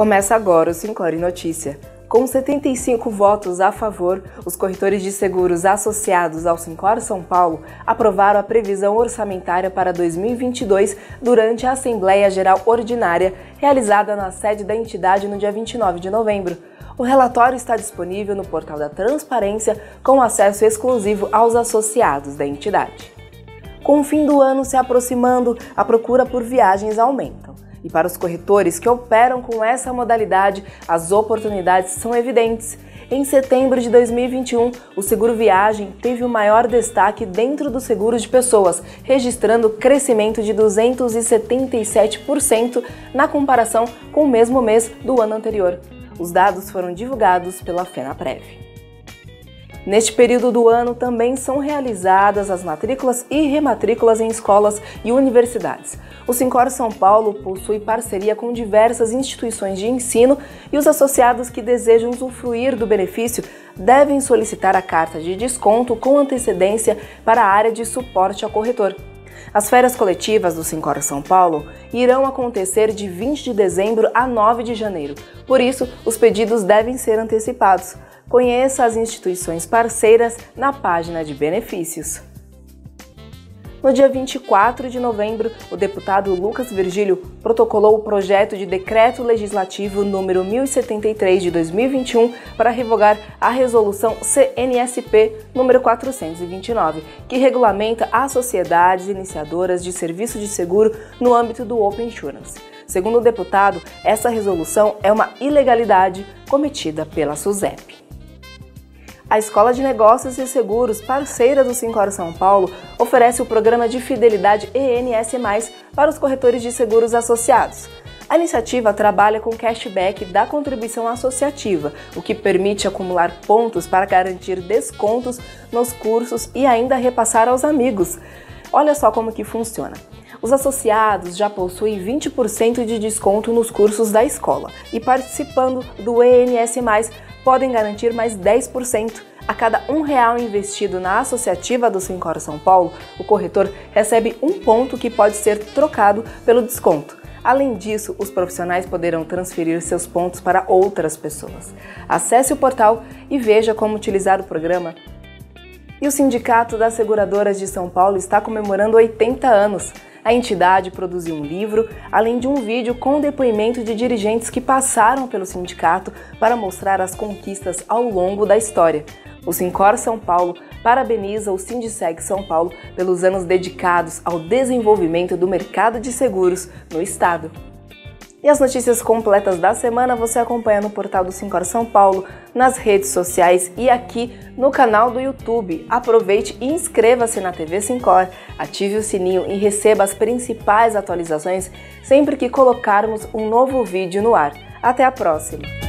Começa agora o Sincor Notícia. Com 75 votos a favor, os corretores de seguros associados ao Sincor São Paulo aprovaram a previsão orçamentária para 2022 durante a Assembleia Geral Ordinária, realizada na sede da entidade no dia 29 de novembro. O relatório está disponível no portal da Transparência, com acesso exclusivo aos associados da entidade. Com o fim do ano se aproximando, a procura por viagens aumenta. E para os corretores que operam com essa modalidade, as oportunidades são evidentes. Em setembro de 2021, o seguro viagem teve o maior destaque dentro dos seguros de pessoas, registrando crescimento de 277% na comparação com o mesmo mês do ano anterior. Os dados foram divulgados pela FENAPREV. Neste período do ano também são realizadas as matrículas e rematrículas em escolas e universidades. O Sincor São Paulo possui parceria com diversas instituições de ensino e os associados que desejam usufruir do benefício devem solicitar a carta de desconto com antecedência para a área de suporte ao corretor. As férias coletivas do Sincor São Paulo irão acontecer de 20 de dezembro a 9 de janeiro, por isso os pedidos devem ser antecipados. Conheça as instituições parceiras na página de benefícios. No dia 24 de novembro, o deputado Lucas Virgílio protocolou o projeto de Decreto Legislativo número 1073 de 2021 para revogar a Resolução CNSP número 429, que regulamenta as sociedades iniciadoras de serviço de seguro no âmbito do Open Insurance. Segundo o deputado, essa resolução é uma ilegalidade cometida pela SUSEP. A Escola de Negócios e Seguros, parceira do Sincor São Paulo, oferece o programa de fidelidade ENS+, para os corretores de seguros associados. A iniciativa trabalha com cashback da contribuição associativa, o que permite acumular pontos para garantir descontos nos cursos e ainda repassar aos amigos. Olha só como que funciona. Os associados já possuem 20% de desconto nos cursos da escola e, participando do ENS+, podem garantir mais 10%. A cada R$1 investido na associativa do Sincor São Paulo, o corretor recebe um ponto que pode ser trocado pelo desconto. Além disso, os profissionais poderão transferir seus pontos para outras pessoas. Acesse o portal e veja como utilizar o programa. E o Sindicato das Seguradoras de São Paulo está comemorando 80 anos. A entidade produziu um livro, além de um vídeo com depoimento de dirigentes que passaram pelo sindicato para mostrar as conquistas ao longo da história. O Sincor São Paulo parabeniza o Sindiceg São Paulo pelos anos dedicados ao desenvolvimento do mercado de seguros no estado. E as notícias completas da semana você acompanha no portal do Sincor São Paulo, nas redes sociais e aqui no canal do YouTube. Aproveite e inscreva-se na TV Sincor, ative o sininho e receba as principais atualizações sempre que colocarmos um novo vídeo no ar. Até a próxima!